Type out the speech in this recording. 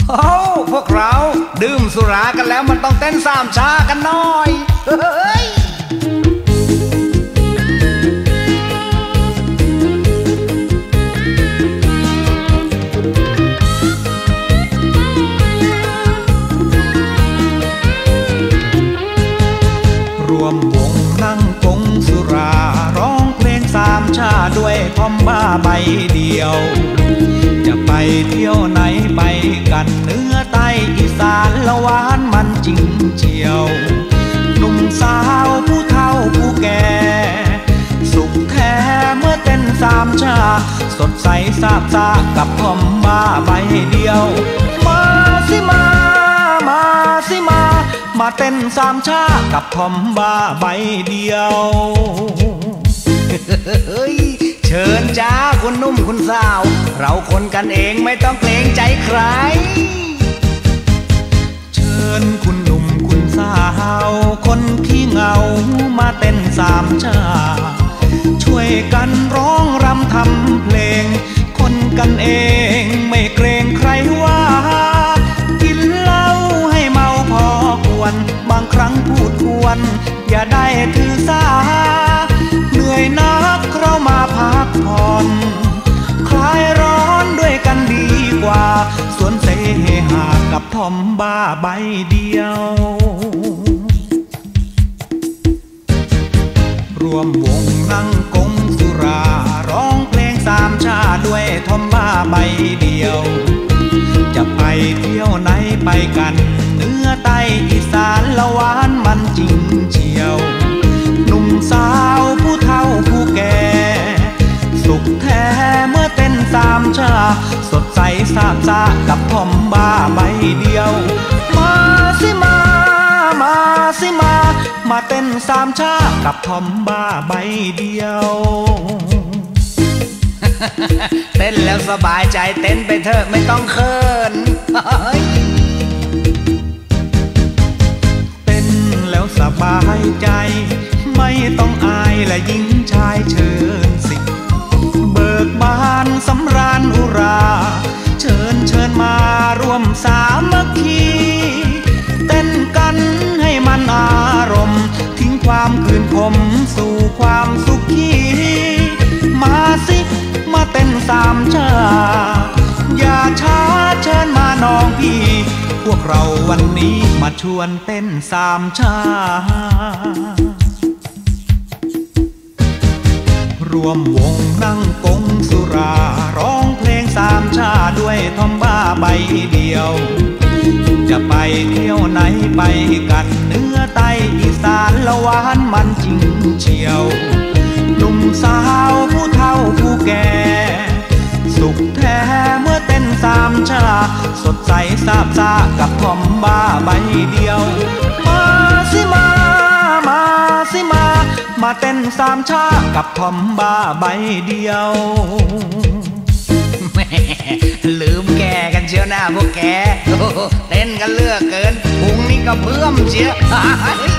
โอ้พวกเราดื่มสุรากันแล้วมันต้องเต้นสามชากันหน่อยเฮ้ยรวมวงนั่งกงสุราร้องเพลงสามชาด้วยพอมบ้าใบเดียวจะไปเที่ยวไหนไปกันเหนือใต้อีสานละหวานมันจริงเชียวหนุ่มสาวผู้เฒ่าผู้แก่สุขแท้เมื่อเต้นสามชาสดใสซาบซ่ากับพอมบ้าใบเดียวมาสิมาสิมาเต้นสามชากับพอมบ้าใบเดียวเชิญจ้าคุณนุ่มคุณสาวเราคนกันเองไม่ต้องเกรงใจใครเชิญคุณหนุ่มคุณสาวคนขี้เหงามาเต้นสามชาช่วยกันร้องรำทำเพลงคนกันเองไม่เกรงใครว่ากินเหล้าให้เมาพอควรบางครั้งพูดควรอย่าได้ถือสาเหนื่อยนักเรามาพักผ่อนคลายร้อนด้วยกันดีกว่าสวนเสหากับทอมบ้าใบเดียวรวมวงนั่งกงสุราร้องเพลงสามชาด้วยทอมบ้าใบเดียวจะไปเที่ยวไหนไปกันเหนือใต้อีสานละหวานมันจริงเชียวหนุ่มสาวผู้เฒ่าผู้แก่สุขแท้เมื่อเต้นสามชาสดใสซาบซ่ากับพอมบ้าใบเดียวมาสิมาเต้นสามชากับพอมบ้าใบเดียวเต้นแล้วสบายใจเต้นไปเถอะไม่ต้องเขินเต้นแล้วสบายใจไม่ต้องอายและหญิงชายเชิญสิเบิกบานสำราญอุราเชิญมาร่วมสามัคคีเต้นกันให้มันอารมณ์ทิ้งความคืนคมสู่ความสุขีมาสิมาเต้นสามชาอย่าช้าเชิญมาน้องพี่พวกเราวันนี้มาชวนเต้นสามชารวมวงนั่งกงสุราร้องเพลงสามชาด้วยทอมบ้าใบเดียวจะไปเที่ยวไหนไปกันเหนือใต้อีสานละหวานมันจริงเชียวหนุ่มสาวผู้เฒ่าผู้แก่สุขแท้เมื่อเต้นสามชาสดใสซาบซ่ากับทอมบ้าใบเดียวมาสิมาเต้นสามชากับทอมบ้าใบเดียวแม่ลืมแกกันเชียวหน้าพวกแกเต้นกันเลือกเกินพุงนี่ก็เพิ่มเชียว